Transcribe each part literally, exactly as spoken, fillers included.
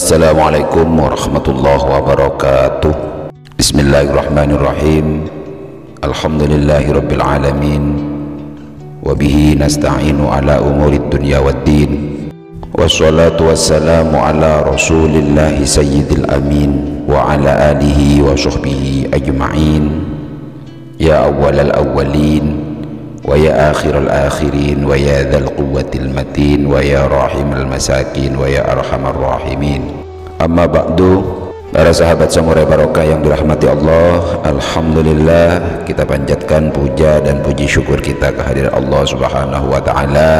Assalamualaikum warahmatullahi wabarakatuh. Bismillahirrahmanirrahim. Alhamdulillahirabbil alamin. Wabihi nasta'inu ala umurid dunya waddin. Wassalatu wassalamu ala rasulillahi sayyidil amin wa ala alihi wa sahbihi ajma'in. Ya awwalal awwalin wa ya akhiral akhirin wa ya dzal quwwatil matin wa ya rahimal masakin wa ya arhamar rahimin. Amma ba'du, para sahabat Samurai Barokah yang dirahmati Allah, alhamdulillah kita panjatkan puja dan puji syukur kita kehadirat Allah Subhanahu wa taala,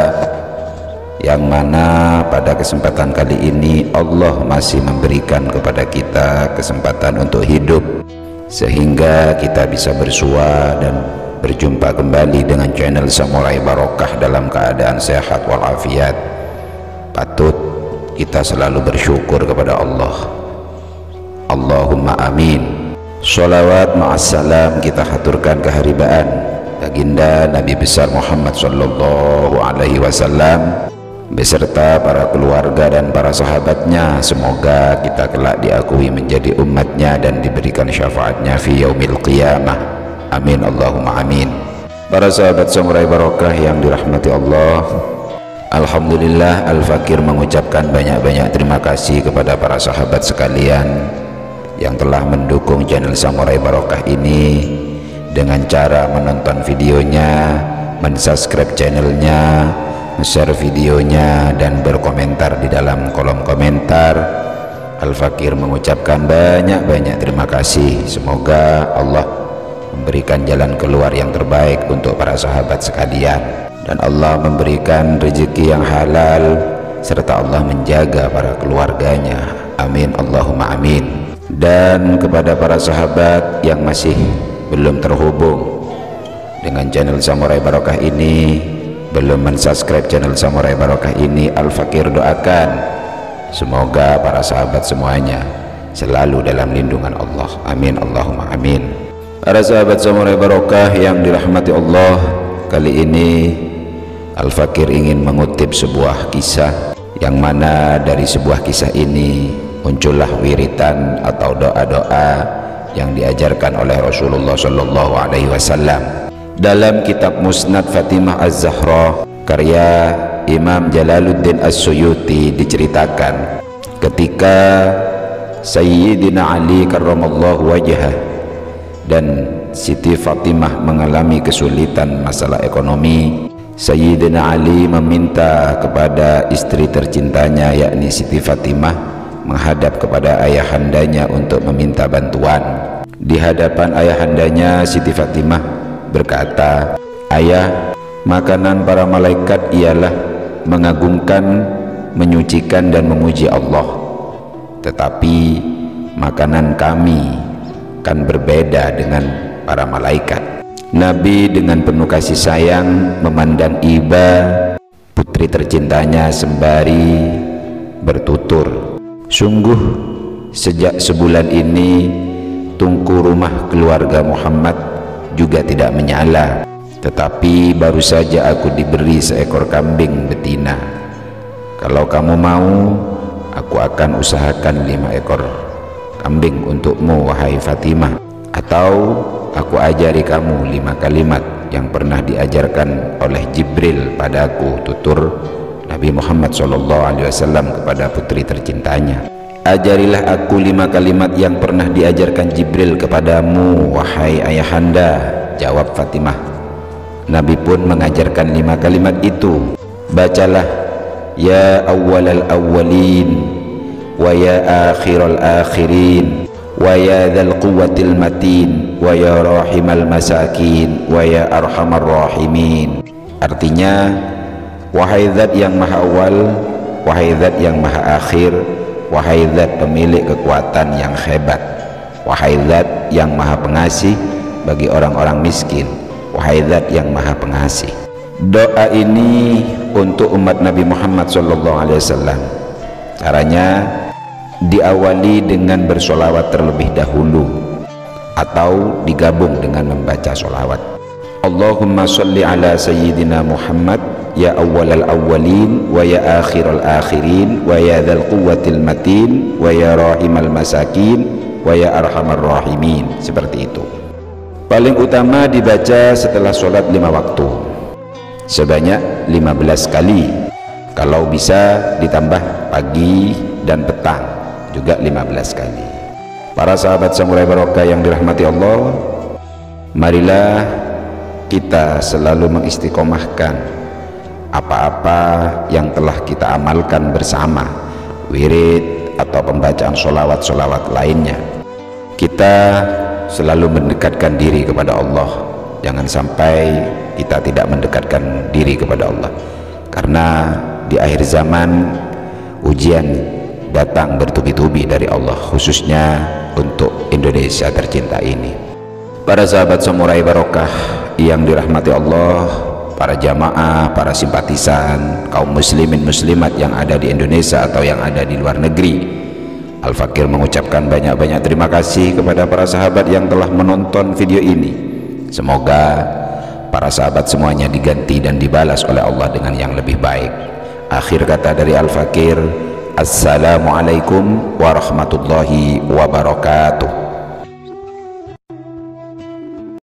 yang mana pada kesempatan kali ini Allah masih memberikan kepada kita kesempatan untuk hidup sehingga kita bisa bersua dan berjumpa kembali dengan channel Samurai Barokah dalam keadaan sehat walafiat. Patut kita selalu bersyukur kepada Allah. Allahumma amin. Sholawat ma'assalam kita haturkan keharibaan baginda Nabi besar Muhammad sallallahu alaihi wasallam beserta para keluarga dan para sahabatnya. Semoga kita kelak diakui menjadi umatnya dan diberikan syafaatnya fi yaumil qiyamah. Amin Allahumma amin. Para sahabat Samurai Barokah yang dirahmati Allah, alhamdulillah Al-Fakir mengucapkan banyak-banyak terima kasih kepada para sahabat sekalian yang telah mendukung channel Samurai Barokah ini dengan cara menonton videonya, mensubscribe channelnya, share videonya, dan berkomentar di dalam kolom komentar. Al-Fakir mengucapkan banyak-banyak terima kasih. Semoga Allah memberikan jalan keluar yang terbaik untuk para sahabat sekalian, dan Allah memberikan rezeki yang halal serta Allah menjaga para keluarganya. Amin Allahumma amin. Dan kepada para sahabat yang masih belum terhubung dengan channel Samurai Barokah ini, belum mensubscribe channel Samurai Barokah ini, Al-Fakir doakan semoga para sahabat semuanya selalu dalam lindungan Allah. Amin Allahumma amin. Para sahabat Samurai Barokah yang dirahmati Allah, kali ini Al-Fakir ingin mengutip sebuah kisah, yang mana dari sebuah kisah ini muncullah wiritan atau doa-doa yang diajarkan oleh Rasulullah Shallallahu Alaihi Wasallam dalam kitab Musnad Fatimah Az-Zahra karya Imam Jalaluddin As-Suyuti. Diceritakan ketika Sayyidina Ali karramallahu wajhah dan Siti Fatimah mengalami kesulitan masalah ekonomi, Sayyidina Ali meminta kepada istri tercintanya yakni Siti Fatimah menghadap kepada ayahandanya untuk meminta bantuan. Di hadapan ayahandanya, Siti Fatimah berkata, "Ayah, makanan para malaikat ialah mengagungkan, menyucikan dan memuji Allah, tetapi makanan kami kan berbeda dengan para malaikat." Nabi dengan penuh kasih sayang memandang Iba, putri tercintanya, sembari bertutur, "Sungguh sejak sebulan ini tungku rumah keluarga Muhammad juga tidak menyala, tetapi baru saja aku diberi seekor kambing betina. Kalau kamu mau, aku akan usahakan lima ekor kambing untukmu wahai Fatimah, atau aku ajari kamu lima kalimat yang pernah diajarkan oleh Jibril padaku," tutur Nabi Muhammad shallallahu alaihi wasallam kepada putri tercintanya. "Ajarilah aku lima kalimat yang pernah diajarkan Jibril kepadamu wahai ayahanda," jawab Fatimah. Nabi pun mengajarkan lima kalimat itu. "Bacalah, ya awwalal awwalin wa ya akhiral akhirin wa ya dzal quwwatil matin wa ya rahimal masakin wa ya arhamar rahimin." Artinya, wahai zat yang maha awal, wahai zat yang maha akhir, wahai zat pemilik kekuatan yang hebat, wahai zat yang maha pengasih bagi orang-orang miskin, wahai zat yang maha pengasih. Doa ini untuk umat Nabi Muhammad shallallahu alaihi wasallam. Caranya diawali dengan bersolawat terlebih dahulu atau digabung dengan membaca solawat. Allahumma sholli ala sayyidina Muhammad ya awwalal awwalin wa ya akhiral akhirin wa ya dzal quwwatil matin wa ya rahimal masakin wa ya arhamar rahimin. Seperti itu. Paling utama dibaca setelah sholat lima waktu sebanyak lima belas kali. Kalau bisa ditambah pagi dan petang juga lima belas kali. Para sahabat Samurai Barokah yang dirahmati Allah, marilah kita selalu mengistiqomahkan apa-apa yang telah kita amalkan bersama, wirid atau pembacaan sholawat-sholawat lainnya. Kita selalu mendekatkan diri kepada Allah. Jangan sampai kita tidak mendekatkan diri kepada Allah, karena di akhir zaman ujian datang bertubi-tubi dari Allah, khususnya untuk Indonesia tercinta ini. Para sahabat Samurai Barokah yang dirahmati Allah, para jamaah, para simpatisan, kaum muslimin muslimat yang ada di Indonesia atau yang ada di luar negeri, Al-Fakir mengucapkan banyak-banyak terima kasih kepada para sahabat yang telah menonton video ini. Semoga para sahabat semuanya diganti dan dibalas oleh Allah dengan yang lebih baik. Akhir kata dari Al-Fakir, assalamualaikum warahmatullahi wabarakatuh.